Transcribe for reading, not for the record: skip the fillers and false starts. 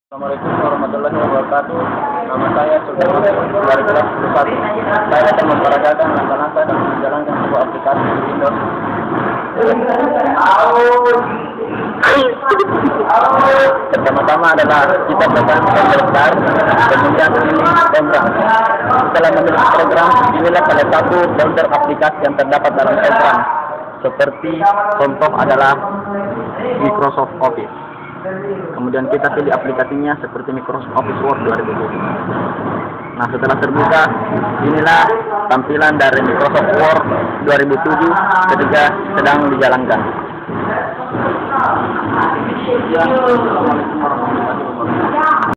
Assalamualaikum warahmatullahi wabarakatuh. Nama saya Sultan dari kelas 11. Saya akan memperagakan langkah-langkah dan menjalankan sebuah aplikasi di Windows. Pertama-tama adalah kita tekan tombol start, kemudian pilih program. Setelah memilih program, pilihlah salah satu folder aplikasi yang terdapat dalam program. Seperti contoh adalah Microsoft Office. Kemudian kita pilih aplikasinya seperti Microsoft Office Word 2007. Nah, setelah terbuka, inilah tampilan dari Microsoft Word 2007 ketika sedang dijalankan. Assalamualaikum warahmatullahi wabarakatuh.